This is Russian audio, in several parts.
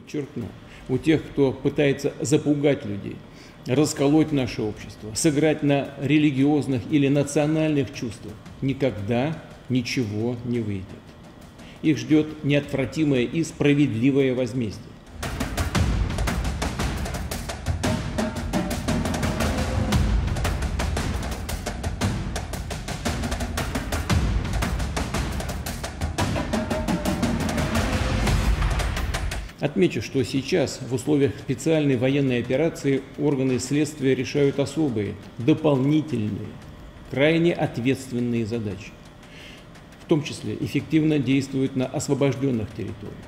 подчеркну, у тех, кто пытается запугать людей, расколоть наше общество, сыграть на религиозных или национальных чувствах, никогда ничего не выйдет. Их ждет неотвратимое и справедливое возмездие. Отмечу, что сейчас в условиях специальной военной операции органы следствия решают особые, дополнительные, крайне ответственные задачи. В том числе эффективно действуют на освобожденных территориях.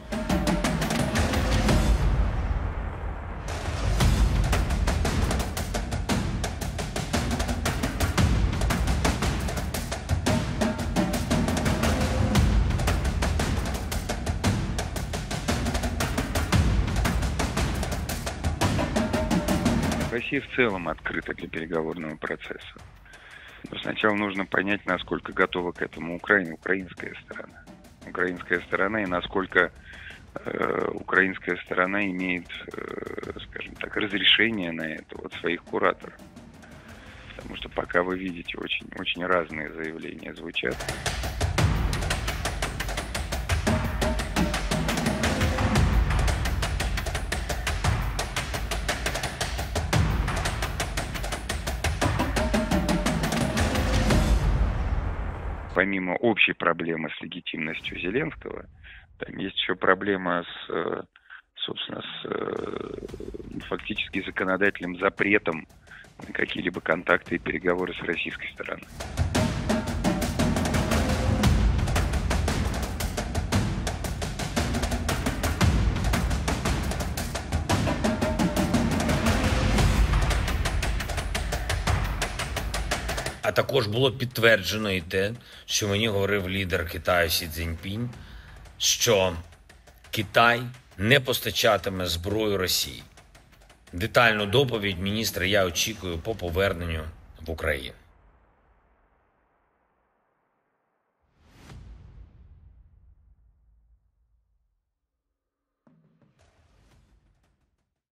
Россия в целом открыта для переговорного процесса. Но сначала нужно понять, насколько готова к этому украинская сторона. Украинская сторона и насколько украинская сторона имеет, скажем так, разрешение на это от своих кураторов. Потому что пока вы видите, очень разные заявления звучат. Помимо общей проблемы с легитимностью Зеленского, там есть еще проблема собственно, с фактически законодательным запретом на какие-либо контакты и переговоры с российской стороной. А також було підтверджено і те, що мені говорив лідер Китаю Сі Цзіньпінь, що Китай не постачатиме зброю Росії. Детальну доповідь міністра я очікую по поверненню в Україну.